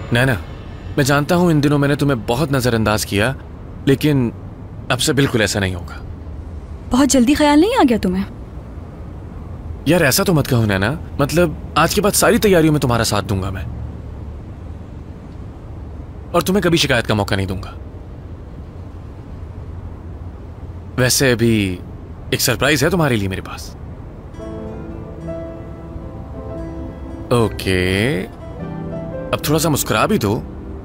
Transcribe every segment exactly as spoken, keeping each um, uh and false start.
नैना, मैं जानता हूं इन दिनों मैंने तुम्हें बहुत नजरअंदाज किया, लेकिन अब से बिल्कुल ऐसा नहीं होगा। बहुत जल्दी ख्याल नहीं आ गया तुम्हें? यार ऐसा तो मत कहो नैना, मतलब आज के बाद सारी तैयारियों में तुम्हारा साथ दूंगा मैं, और तुम्हें कभी शिकायत का मौका नहीं दूंगा। वैसे अभी एक सरप्राइज है तुम्हारे लिए मेरे पास। ओके, अब थोड़ा सा मुस्कुरा भी दो।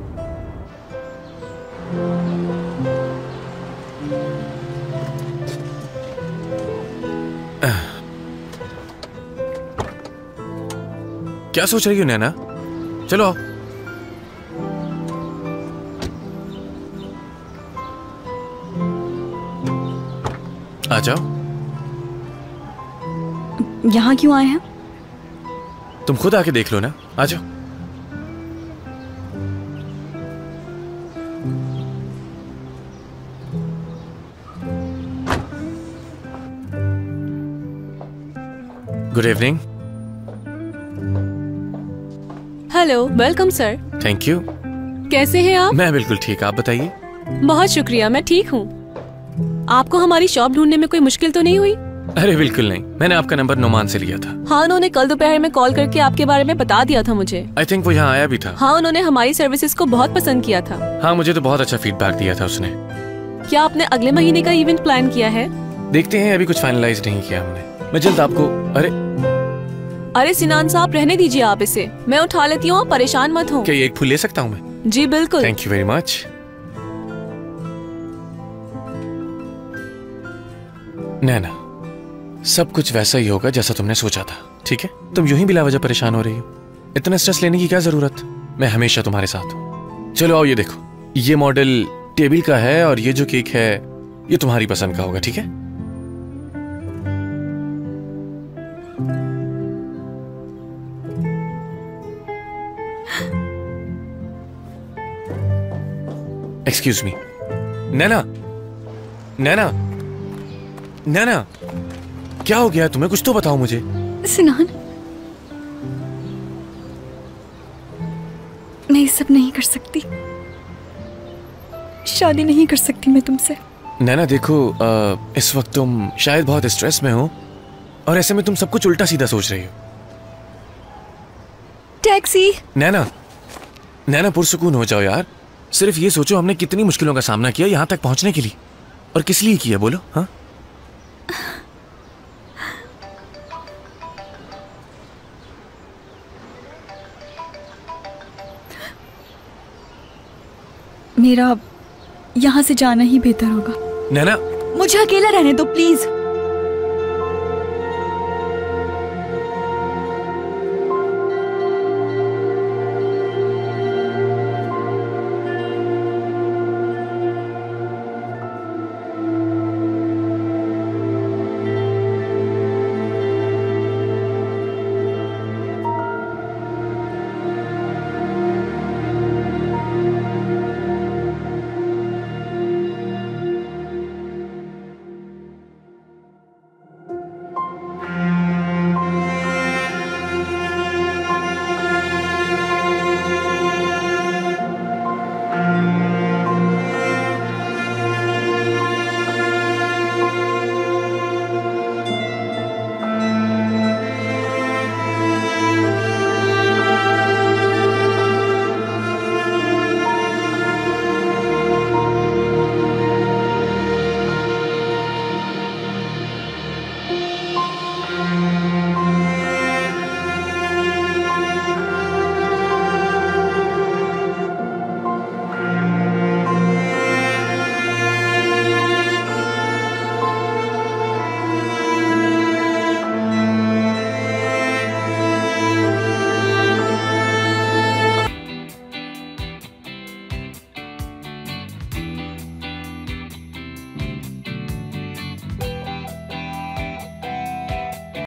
क्या सोच रही हो नैना? चलो आओ। आ जाओ। यहां क्यों आए हैं? तुम खुद आके देख लो ना, आ जाओ। Good evening. Hello, welcome sir. Thank you. कैसे हैं आप? मैं बिल्कुल ठीक, आप बताइए। बहुत शुक्रिया, मैं ठीक हूँ। आपको हमारी शॉप ढूंढने में कोई मुश्किल तो नहीं हुई? अरे बिल्कुल नहीं, मैंने आपका नंबर नोमान से लिया था। हाँ, उन्होंने कल दोपहर में कॉल करके आपके बारे में बता दिया था मुझे। आई थिंक वो यहाँ आया भी था। हाँ, उन्होंने हमारी सर्विसेज को बहुत पसंद किया था। हाँ, मुझे तो बहुत अच्छा फीडबैक दिया था उसने। क्या आपने अगले महीने का इवेंट प्लान किया है? देखते हैं, अभी कुछ फाइनलाइज नहीं किया हमने। मैं जल्द आपको। अरे अरे सिनान साहब, रहने दीजिए आप इसे, मैं उठा लेती हूँ, परेशान मत हो। क्या ये एक फूल ले सकता हूँ मैं? जी बिल्कुल। Thank you very much. Naina, सब कुछ वैसा ही होगा जैसा तुमने सोचा था, ठीक है? तुम यूं ही बिला वजह परेशान हो रही हो, इतना स्ट्रेस लेने की क्या जरूरत? मैं हमेशा तुम्हारे साथ हूं। चलो आओ, ये देखो, ये मॉडल टेबल का है और ये जो केक है ये तुम्हारी पसंद का होगा, ठीक है? Excuse me. नैना, नैना, नैना, क्या हो गया तुम्हें? कुछ तो बताओ मुझे। सिनान, मैं ये सब नहीं कर सकती, शादी नहीं कर सकती मैं तुमसे। नैना देखो, आ, इस वक्त तुम शायद बहुत स्ट्रेस में हो और ऐसे में तुम सब कुछ उल्टा सीधा सोच रही हो। टैक्सी। नैना, नैना पुरसुकून हो जाओ यार। सिर्फ ये सोचो हमने कितनी मुश्किलों का सामना किया यहाँ तक पहुंचने के लिए, और किस लिए किया बोलो? हाँ, मेरा यहाँ से जाना ही बेहतर होगा। नैना, मुझे अकेला रहने दो प्लीज।